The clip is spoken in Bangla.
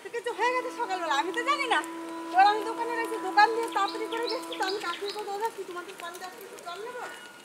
কিছু হয়ে গেছে সকালবেলা, আমি তো জানি না। এবার আমি দোকানে রয়েছি, দোকান দিয়ে তাড়াতাড়ি করে গেছি, তো আমি কাকির কথা যাচ্ছি, তোমাদের পানি যাচ্ছি, জল নেবো।